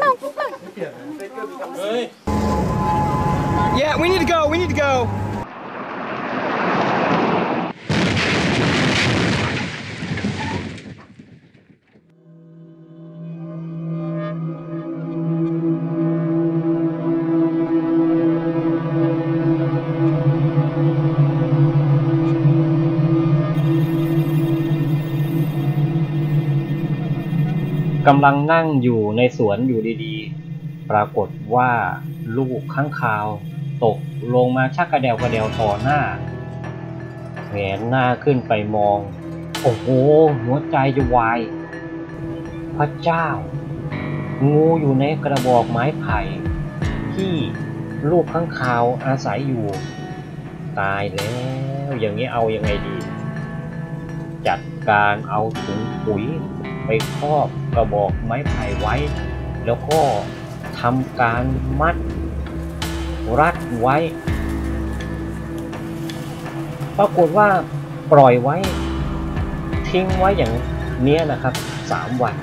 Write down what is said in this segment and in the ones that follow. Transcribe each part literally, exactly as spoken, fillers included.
Yeah, we need to go. We need to go. กำลังนั่งอยู่ในสวนอยู่ดีๆปรากฏว่าลูกค้างคาวตกลงมาชักกระเดวกระเดวต่อหน้าแงนหน้าขึ้นไปมองโอ้โหหัวใจจะวายพระเจ้างูอยู่ในกระบอกไม้ไผ่ที่ลูกค้างคาวอาศัยอยู่ตายแล้วอย่างนี้เอายังไงดีจัดการเอาถุงปุ๋ยไปครอบกระบอกไม้ไผ่ไว้แล้วก็ทำการมัดรัดไว้ปรากฏว่าปล่อยไว้ทิ้งไว้อย่างนี้นะครับสามวัน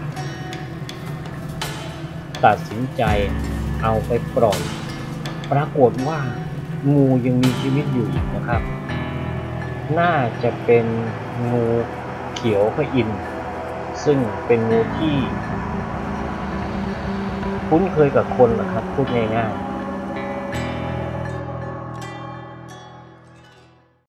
ตัดสินใจเอาไปปล่อยปรากฏว่างูยังมีชีวิตอยู่อีกนะครับน่าจะเป็นงูเขียวพระอินทร์ซึ่งเป็นงูที่คุ้นเคยกับคนนะครับพูดง่ายๆ